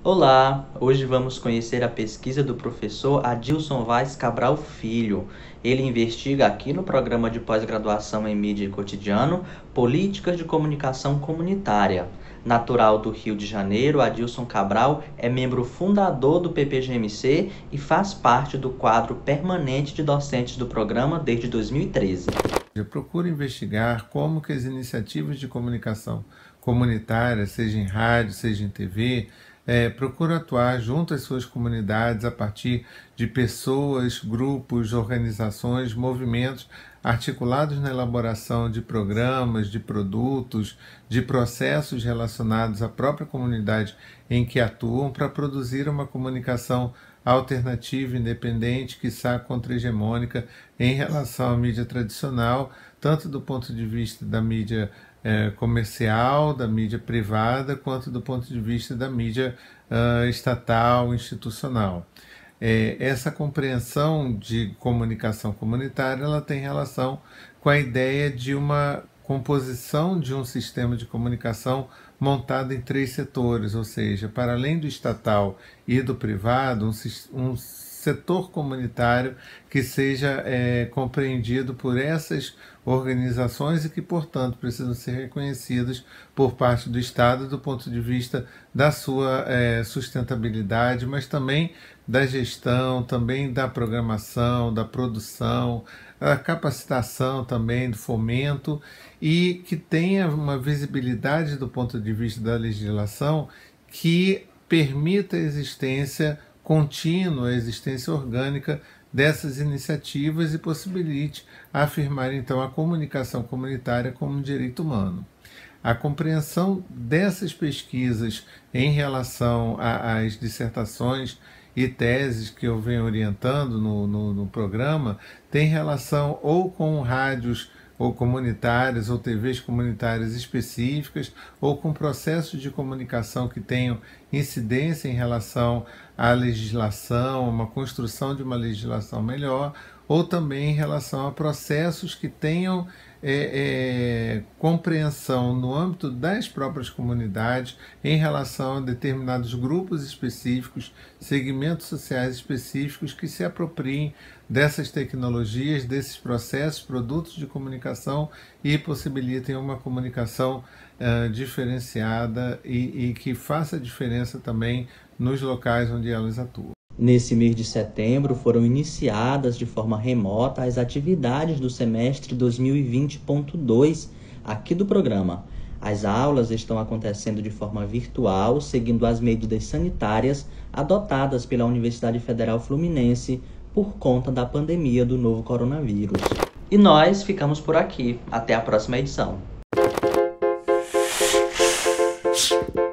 Olá, hoje vamos conhecer a pesquisa do professor Adilson Vaz Cabral Filho. Ele investiga aqui no programa de pós-graduação em mídia e cotidiano, políticas de comunicação comunitária. Natural do Rio de Janeiro, Adilson Cabral é membro fundador do PPGMC e faz parte do quadro permanente de docentes do programa desde 2013. Eu procuro investigar como que as iniciativas de comunicação comunitária, seja em rádio, seja em TV, procuro atuar junto às suas comunidades a partir de pessoas, grupos, organizações, movimentos articulados na elaboração de programas, de produtos, de processos relacionados à própria comunidade em que atuam para produzir uma comunicação alternativa, independente, quiçá contra-hegemônica em relação à mídia tradicional, tanto do ponto de vista da mídia comercial, da mídia privada, quanto do ponto de vista da mídia estatal, institucional. Essa compreensão de comunicação comunitária ela tem relação com a ideia de uma composição de um sistema de comunicação montado em 3 setores, ou seja, para além do estatal e do privado, um setor comunitário que seja compreendido por essas organizações e que, portanto, precisam ser reconhecidas por parte do Estado do ponto de vista da sua sustentabilidade, mas também da gestão, também da programação, da produção, da capacitação também, do fomento, e que tenha uma visibilidade do ponto de vista da legislação que permita a existência contínua, a existência orgânica dessas iniciativas e possibilite afirmar então a comunicação comunitária como um direito humano. A compreensão dessas pesquisas em relação às dissertações e teses que eu venho orientando no programa tem relação ou com rádios ou comunitárias, ou TVs comunitárias específicas, ou com processos de comunicação que tenham incidência em relação à legislação, uma construção de uma legislação melhor, ou também em relação a processos que tenham compreensão no âmbito das próprias comunidades em relação a determinados grupos específicos, segmentos sociais específicos que se apropriem dessas tecnologias, desses processos, produtos de comunicação e possibilitem uma comunicação diferenciada e que faça diferença também nos locais onde elas atuam. Nesse mês de setembro, foram iniciadas de forma remota as atividades do semestre 2020.2 aqui do programa. As aulas estão acontecendo de forma virtual, seguindo as medidas sanitárias adotadas pela Universidade Federal Fluminense por conta da pandemia do novo coronavírus. E nós ficamos por aqui. Até a próxima edição.